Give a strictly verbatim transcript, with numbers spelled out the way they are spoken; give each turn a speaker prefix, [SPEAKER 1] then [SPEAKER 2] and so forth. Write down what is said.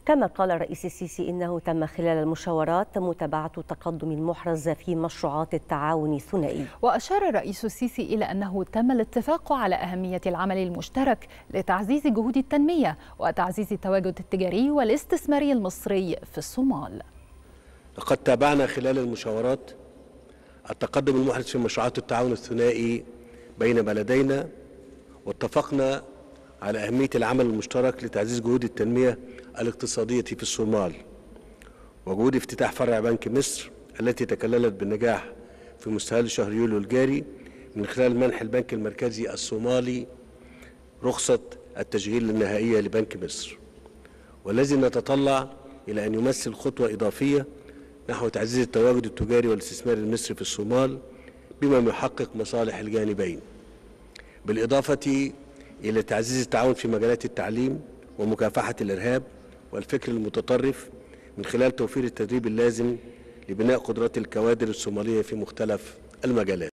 [SPEAKER 1] كما قال الرئيس السيسي إنه تم خلال المشاورات متابعة تقدم المحرز في مشروعات التعاون الثنائي.
[SPEAKER 2] وأشار الرئيس السيسي إلى أنه تم الاتفاق على أهمية العمل المشترك لتعزيز جهود التنمية وتعزيز التواجد التجاري والاستثماري المصري في الصومال.
[SPEAKER 3] لقد تابعنا خلال المشاورات التقدم المحرز في مشروعات التعاون الثنائي بين بلدينا، واتفقنا على أهمية العمل المشترك لتعزيز جهود التنمية الاقتصادية في الصومال وجهود افتتاح فرع بنك مصر التي تكللت بالنجاح في مستهل شهر يوليو الجاري من خلال منح البنك المركزي الصومالي رخصة التشغيل النهائية لبنك مصر، والذي نتطلع إلى أن يمثل خطوة إضافية نحو تعزيز التواجد التجاري والاستثماري المصري في الصومال بما يحقق مصالح الجانبين، بالإضافة إلى تعزيز التعاون في مجالات التعليم ومكافحة الإرهاب والفكر المتطرف من خلال توفير التدريب اللازم لبناء قدرات الكوادر الصومالية في مختلف المجالات.